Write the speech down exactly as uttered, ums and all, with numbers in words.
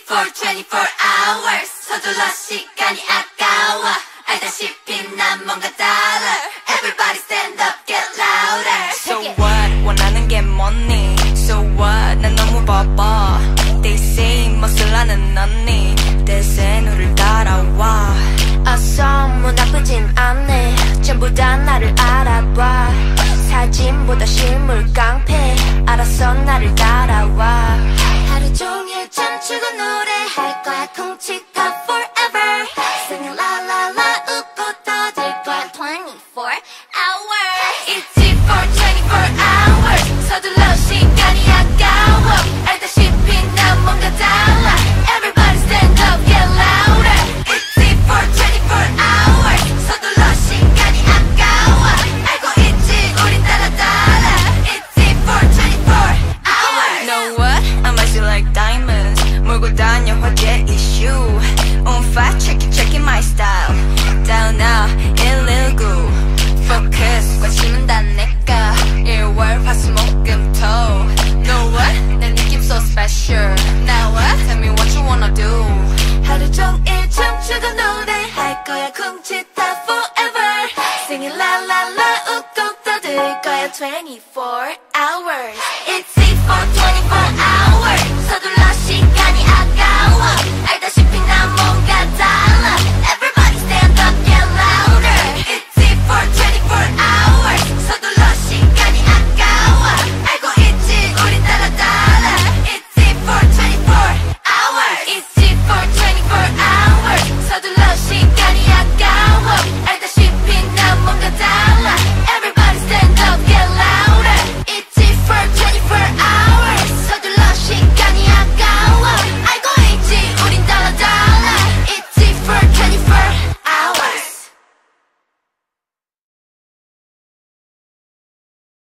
for twenty-four hours 서둘러 시간이 아까워 알다시피 난 뭔가 달라 Everybody stand up get louder So what 원하는 게 뭐니 So what 난 너무 바빠 They say 멋을라는 언니 대세 너를 따라와 어서 뭐 나쁘진 않네 전부 다 나를 알아봐 사진보다 실물 깡패 알았어 나를 따라와 하루 종일 춤추고 노래할 거야 쿵치타 forever Singing la la la 웃고 떠들 거야 twenty-four hours It's for twenty-four hours 서둘러 시간이 아까워 알다시피 난 뭔가 달라 Everybody stand up get louder It's for twenty-four hours 서둘러 시간이 아까워 알고 있지 우린 따라 따라 It's for twenty-four hours Know what? I might feel like diamonds 몰고 다녀 화제 이슈 On fire check it check it my style Down now 일일구 Focus 관심은 다 내가 일월 화수목금토 Know what? 내 느낌 so special Now what? Tell me what you wanna do 하루 종일 춤추고 노래할 거야 쿵치타 forever Singing la la la 웃고 떠들 거야 twenty-four hours It's for